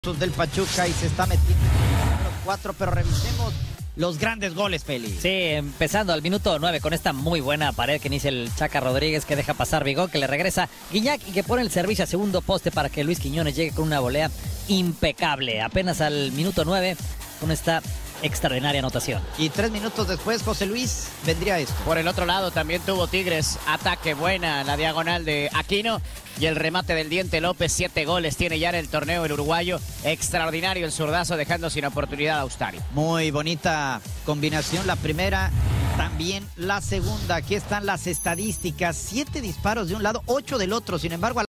Del Pachuca y se está metiendo en los 4, pero revisemos los grandes goles, Feli. Sí, empezando al minuto 9 con esta muy buena pared que inicia el Chaca Rodríguez, que deja pasar Vigón, que le regresa Guiñac y que pone el servicio a segundo poste para que Luis Quiñones llegue con una volea impecable. Apenas al minuto 9 con esta extraordinaria anotación. Y 3 minutos después, José Luis, vendría esto. Por el otro lado también tuvo Tigres ataque buena, la diagonal de Aquino y el remate del Diente López. 7 goles tiene ya en el torneo el uruguayo. Extraordinario el zurdazo, dejando sin oportunidad a Ustari. Muy bonita combinación, la primera, también la segunda. Aquí están las estadísticas: 7 disparos de un lado, 8 del otro. Sin embargo,